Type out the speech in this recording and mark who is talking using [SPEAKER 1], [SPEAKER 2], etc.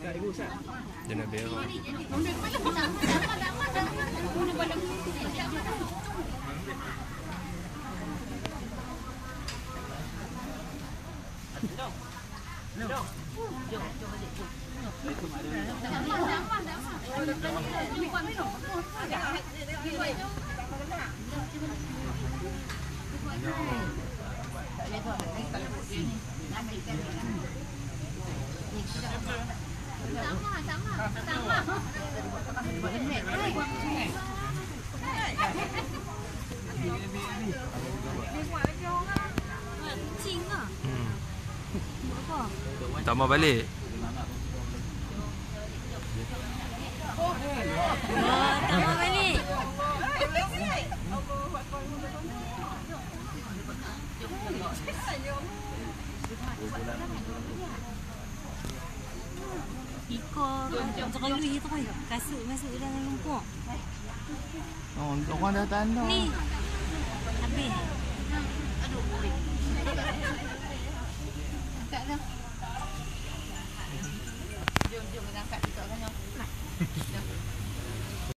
[SPEAKER 1] Dia nak berak. Tak mau balik.
[SPEAKER 2] Tak mau balik. Ikut terlalu itu kan kasut masuk dalam lumpur.
[SPEAKER 3] Oh, orang dah tanda.
[SPEAKER 2] Ni habis.